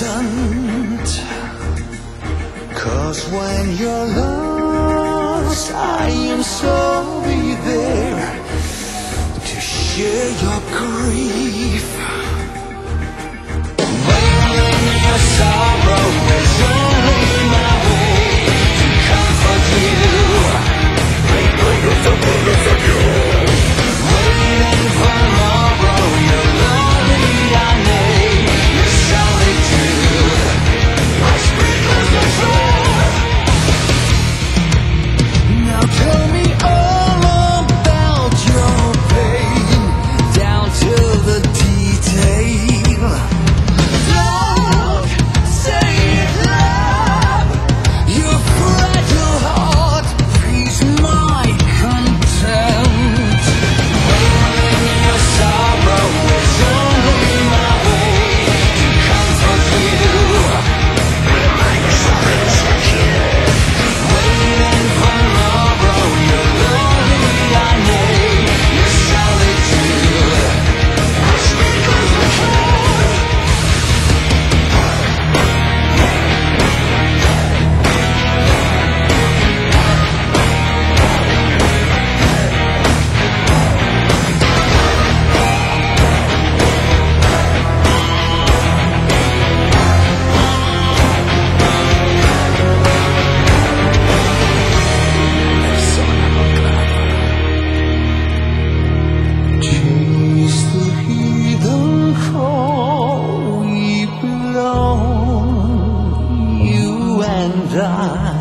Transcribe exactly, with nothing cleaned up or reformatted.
distant, 'cause when you're lost, I am sorry there to share your grief. When your sorrow is only my way to comfort you, waiting for tomorrow, your lonely I made, your solitude, I speak as the truth. Now tell me all about your pain, down to the detail. Don't say it loud, your fragile heart frees my contempt. When your sorrow is only my way to comfort you, waiting for tomorrow, your lonely I made, your solitude, I speak as the truth. Chase the heathen call, we belong, you and I.